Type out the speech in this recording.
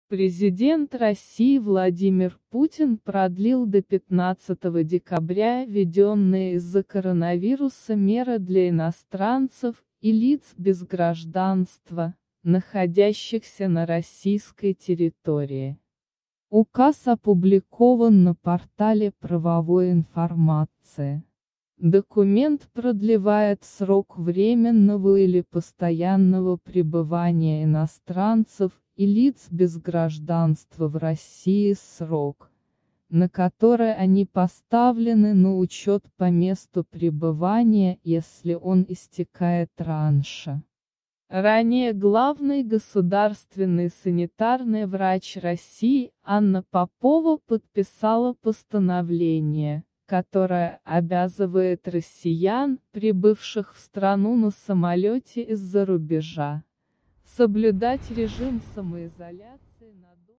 Президент России Владимир Путин продлил до 15 декабря введенные из-за коронавируса меры для иностранцев и лиц без гражданства, находящихся на российской территории. Указ опубликован на портале правовой информации. Документ продлевает срок временного или постоянного пребывания иностранцев и лиц без гражданства в России срок, на который они поставлены на учет по месту пребывания, если он истекает раньше. Ранее главный государственный санитарный врач России Анна Попова подписала постановление, которое обязывает россиян, прибывших в страну на самолете из-за рубежа, соблюдать режим самоизоляции на